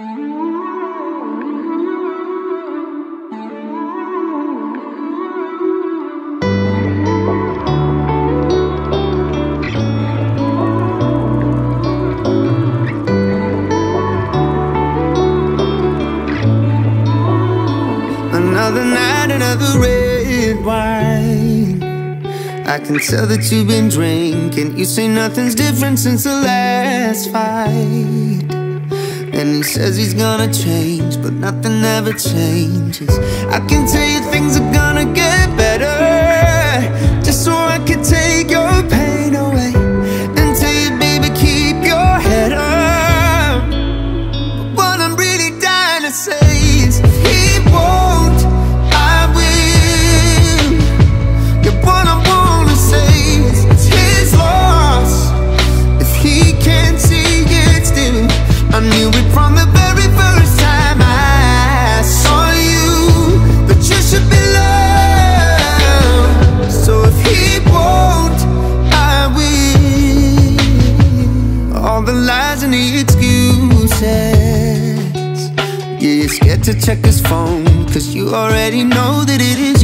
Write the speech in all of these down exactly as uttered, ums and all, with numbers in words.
Another night, another red wine. I can tell that you've been drinking. You say nothing's different since the last fight. And he says he's gonna change, but nothing ever changes. I can tell you things are gonna get better, just so I can take your pain away and tell you, baby, keep your head up. But what I'm really dying to say is, he won't, I will. Yeah, what I wanna say is, it's his loss. If he can't see it still, I knew it from the very first time I saw you, that you should be loved. So if he won't, I will. All the lies and the excuses, yeah, you're scared to check his phone, cause you already know that it is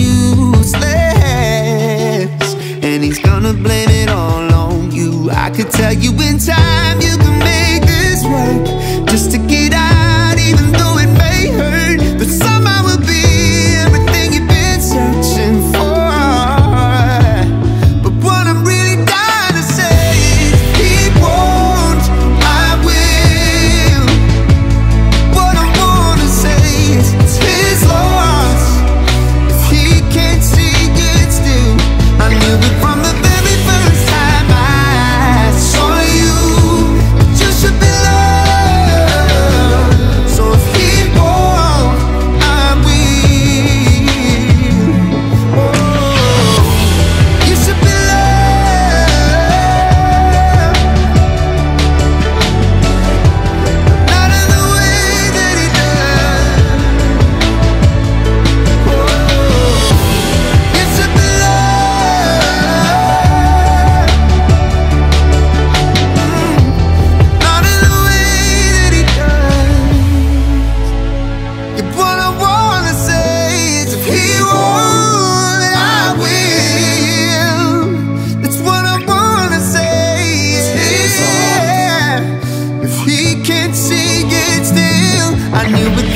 useless. And he's gonna blame it all on you. I could tell you in time you can make this work, just to get out, even though it may hurt. But somehow we'll be everything you've been searching for. But what I'm really dying to say is, he won't, I will. What I wanna say is, it's his loss. If he can't see it still, I knew it from the very first time I saw you, that you should be loved. So if he won't, I will. Oh, you should be loved, not in the way that he does. Oh, you should be loved, not in the way that he does. Yeah, what I wanna say is, if he won't, I will. That's what I wanna say. Yeah. If he can't see it still, I knew it